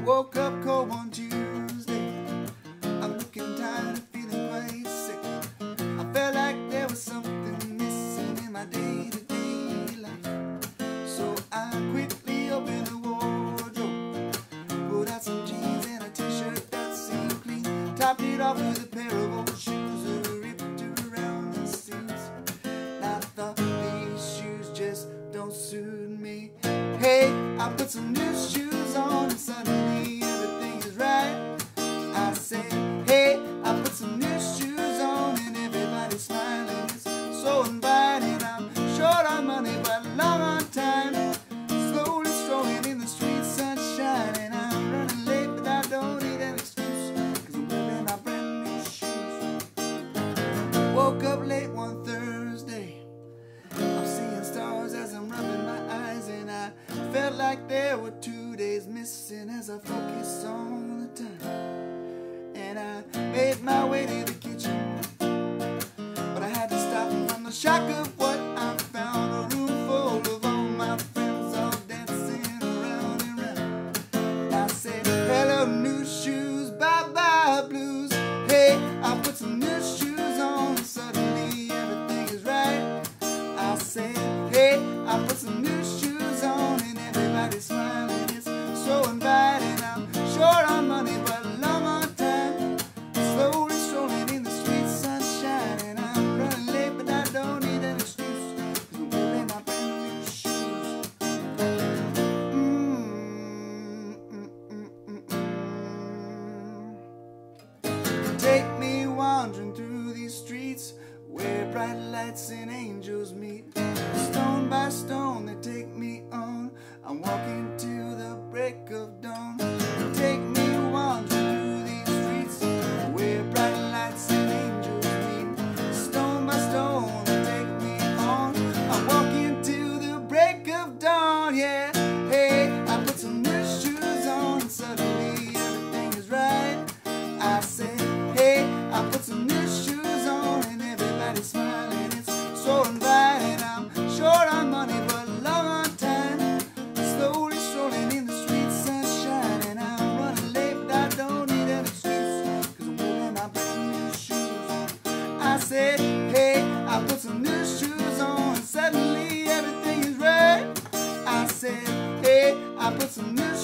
Woke up cold one Tuesday. I'm looking tired and feeling quite sick. I felt like there was something missing in my day-to-day life. So I quickly opened the wardrobe, pulled out some jeans and a t-shirt that seemed clean, topped it off with a pair of old shoes that were ripped around the seams. I thought these shoes just don't suit me. Hey, I put some new shoes on and suddenly everything is right. I said, hey, I put some new shoes on and everybody's smiling. It's so inviting. I'm short on money but long on time. Slowly strolling in the streets, sunshine, and I'm running late but I don't need an excuse, 'cause I'm wearing my brand new shoes. Woke up late one Thursday. I'm seeing stars as I'm rubbing my eyes, and I felt like there were 2 days missing as I focused on the time. And I made my way to the kitchen, but I had to stop from the shock of what I found. A room full of all my friends all dancing around and round. I said, hello new shoes, bye-bye blues. Hey, I put some new shoes on and suddenly everything is right. I said, hey, I put some new shoes on and everybody's smiling. It's so inviting. I'm short on money but long on time. Slowly strolling in the streets, sunshine, and I'm running late but I don't need an excuse, 'cause I'm wearing my brand new shoes. Take me wandering through these streets where bright lights and angels meet. Stone by stone they take me on. I'm walking to the break of dawn. Take me wandering through these streets where bright lights and angels meet. Stone by stone they take me on. I'm walking to the break of dawn, yeah. Hey, I put some new shoes on and suddenly everything is right. I said, hey, I put some new shoes on and everybody's smiling. It's so inviting. I'm short on money but long on time. Slowly strolling in the streets, sunshine, and I'm running late but I don't need an excuse, 'cause I'm wearing my brand new shoes. I said, hey, I put some new shoes on and suddenly everything is right. I said, hey, I put some new